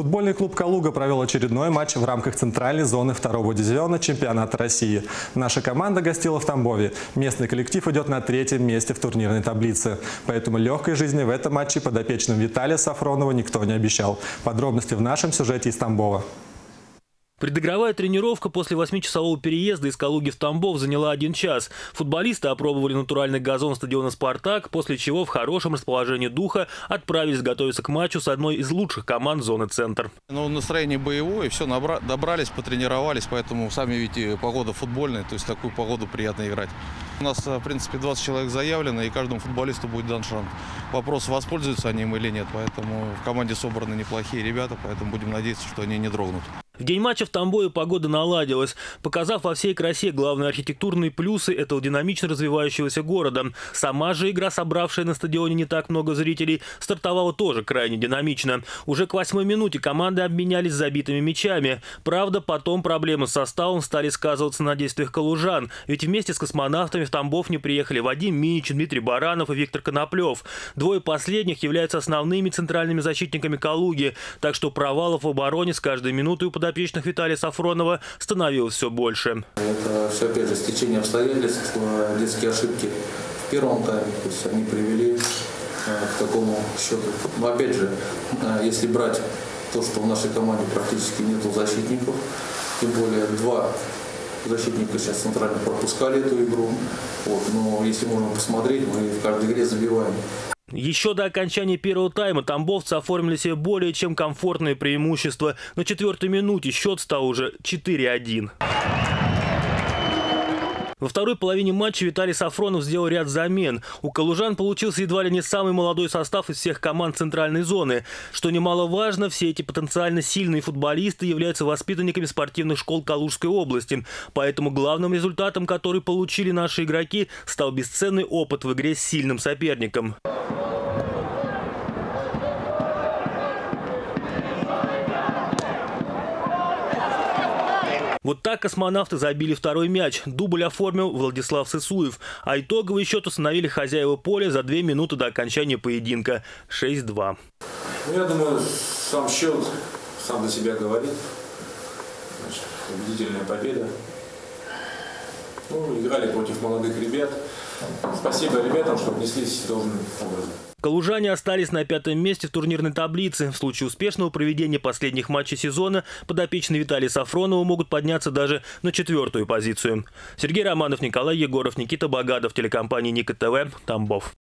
Футбольный клуб «Калуга» провел очередной матч в рамках центральной зоны второго дивизиона чемпионата России. Наша команда гостила в Тамбове. Местный коллектив идет на третьем месте в турнирной таблице. Поэтому легкой жизни в этом матче подопечным Виталия Сафронова никто не обещал. Подробности в нашем сюжете из Тамбова. Предыгровая тренировка после 8-часового переезда из Калуги в Тамбов заняла 1 час. Футболисты опробовали натуральный газон стадиона «Спартак», после чего в хорошем расположении духа отправились готовиться к матчу с одной из лучших команд зоны «Центр». Настроение боевое, все, добрались, потренировались, поэтому сами видите, погода футбольная, то есть такую погоду приятно играть. У нас, в принципе, 20 человек заявлено, и каждому футболисту будет дан шанс. Вопрос, воспользуются они им или нет, поэтому в команде собраны неплохие ребята, поэтому будем надеяться, что они не дрогнут. В день матча в Тамбове погода наладилась, показав во всей красе главные архитектурные плюсы этого динамично развивающегося города. Сама же игра, собравшая на стадионе не так много зрителей, стартовала тоже крайне динамично. Уже к 8-й минуте команды обменялись забитыми мячами. Правда, потом проблемы с составом стали сказываться на действиях калужан, ведь вместе с космонавтами в Тамбов не приехали Вадим Минич, Дмитрий Баранов и Виктор Коноплев. Двое последних являются основными центральными защитниками Калуги, так что провалов в обороне с каждой минутой у подопечных Виталия Сафронова становилось все больше. Это все, опять же, стечение обстоятельств, детские ошибки в первом тайме, то есть они привели к такому счету. Но опять же, если брать то, что в нашей команде практически нету защитников, тем более 2 защитника сейчас центрально пропускали эту игру. Но если можно посмотреть, мы в каждой игре забиваем. Еще до окончания первого тайма тамбовцы оформили себе более чем комфортное преимущество. На 4-й минуте счет стал уже 4-1. Во второй половине матча Виталий Сафронов сделал ряд замен. У калужан получился едва ли не самый молодой состав из всех команд центральной зоны. Что немаловажно, все эти потенциально сильные футболисты являются воспитанниками спортивных школ Калужской области. Поэтому главным результатом, который получили наши игроки, стал бесценный опыт в игре с сильным соперником. Вот так космонавты забили второй мяч. Дубль оформил Владислав Сысуев. А итоговый счет установили хозяева поля за 2 минуты до окончания поединка. 6-2. Я думаю, сам счет сам за себя говорит. Значит, убедительная победа. Играли против молодых ребят. Спасибо ребятам, что отнеслись должным образом. Калужане остались на 5-м месте в турнирной таблице. В случае успешного проведения последних матчей сезона подопечные Виталия Сафронова могут подняться даже на 4-ю позицию. Сергей Романов, Николай Егоров, Никита Богадов, телекомпания Ника ТВ, Тамбов.